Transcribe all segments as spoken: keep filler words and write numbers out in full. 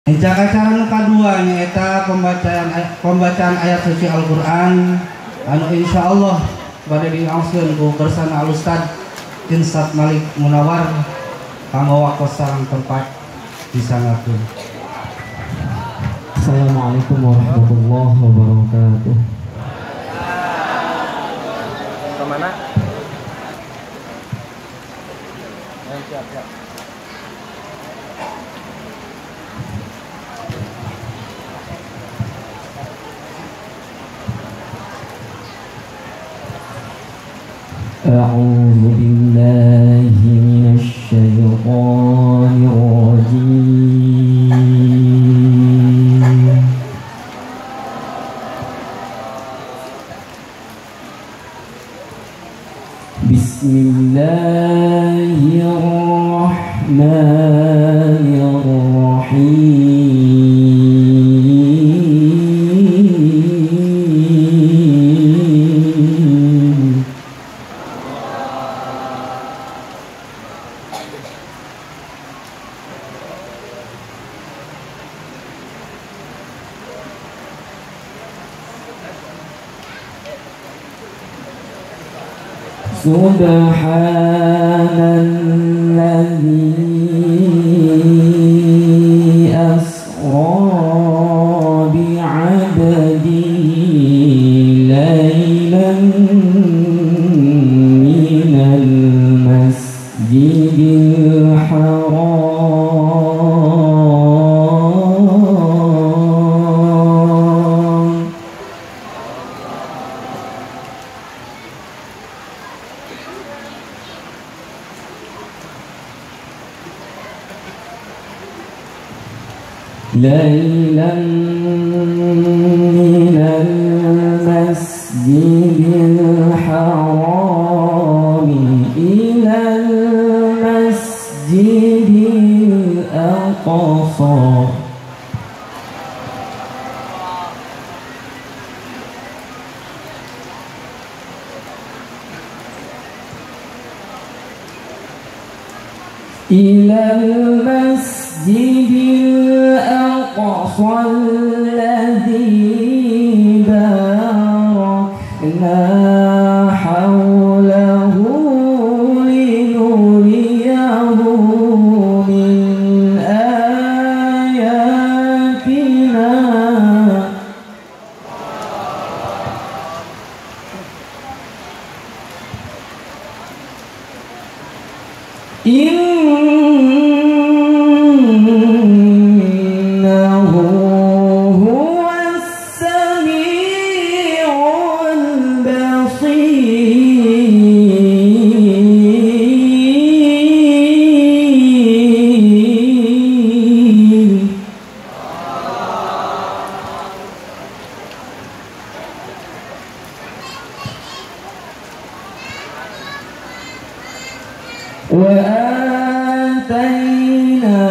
Ejak acara nu kadua nyaeta pembacaan pembacaan ayat suci Al-Qur'an anu insyaallah bade diaoskeun ku bersana Al-Ustad Insat Malik Munawar kanggo waktos sareng tempat disangakeun. Assalamualaikum warahmatullahi wabarakatuh. Kemana? Siap, siap. أعوذ بالله من الشيطان الرجيم. بسم الله الرحمن الرحيم. سبحان الذي أسرى بعبده ليلا من المسجد الحرام ليلا من المسجد الحرام إلى المسجد الأقصى إلى المسجد الأقصى الذي باركنا حوله لنريه من آياتنا إنه هو السميع البصير. وآتينا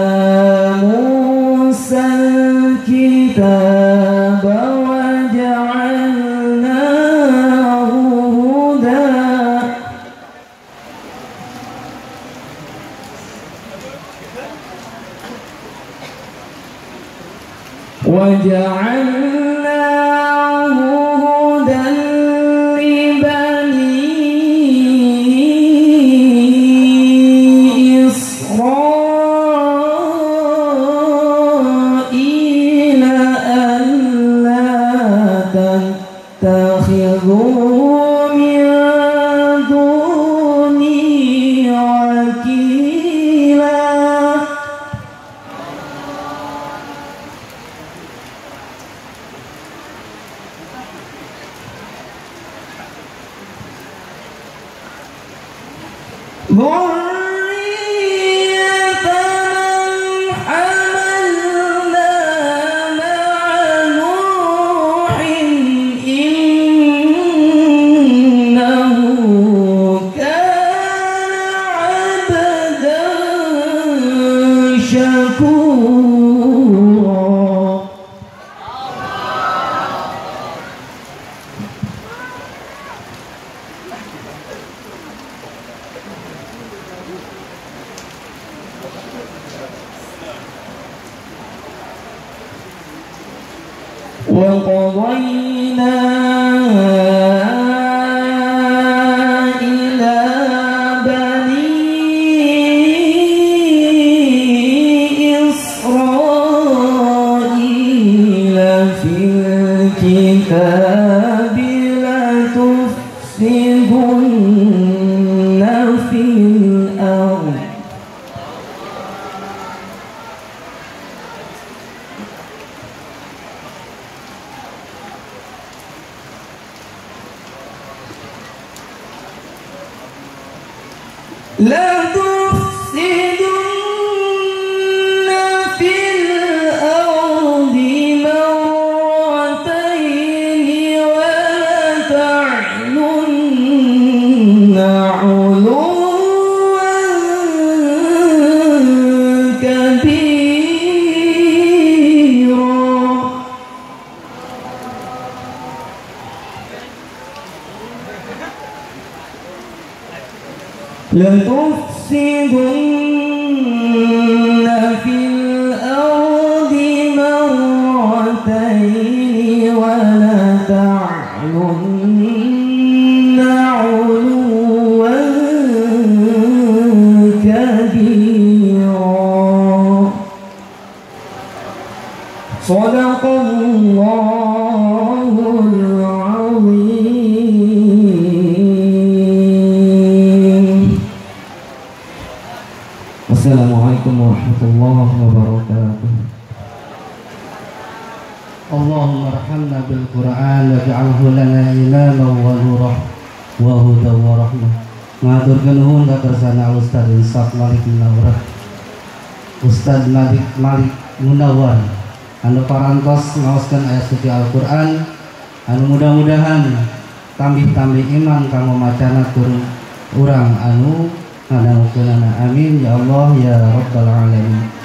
موسى الكتاب وجعلناه هدى وجعلناه هدى لبني إسرائيل ألا تتخذوا من دوني وكيلا. ذرية من حملنا مع نوح إنه كان عبدا شكورا. وقضينا إلى بني إسرائيل في الكتاب لتفسدن في الأرض لا تفسدن في الأرض مرتين ولتعلن علوا كبيرا لتفسدن في الأرض مرتين ولتعلن علوا كبيرا صدق الله العظيم. Assalamualaikum warahmatullahi wabarakatuh. Allahumma arhamna bil Qur'an waj'alhu lana imaman wa nura wa hudan wa rahmah. Ngaturkeun nuhun ka kersana Ustaz Insaf Malik Munawar. Ustaz Malik Malik Munawar anu parantos ngaoskeun ayat suci Al-Qur'an anu mudah-mudahan tambih-tambih iman kanggo macana turun urang anu ngadangukeunana. Amin ya Allah ya rabbal alamin.